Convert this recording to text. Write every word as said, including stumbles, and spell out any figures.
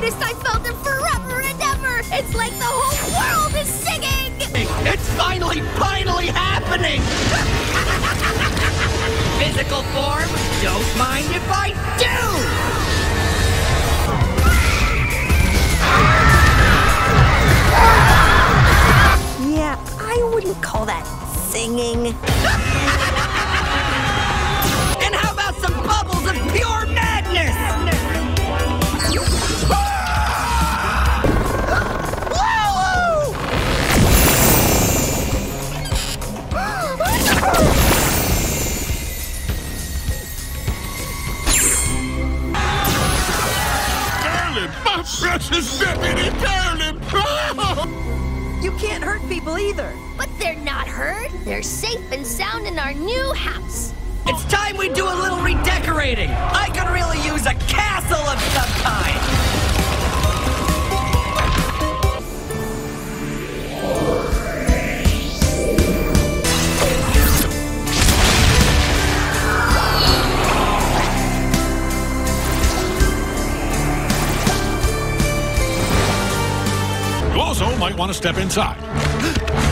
loudest I felt in forever and ever! It's like the whole world is singing! It's finally, finally happening! Physical form, don't mind if I do! Yeah, I wouldn't call that singing. And how about some bubbles of pure madness? Darling, my precious deputy darling! You can't hurt people either. But they're not hurt. They're safe and sound in our new house. It's time we do a little redecorating. I could really use a castle of some kind. You also might want to step inside.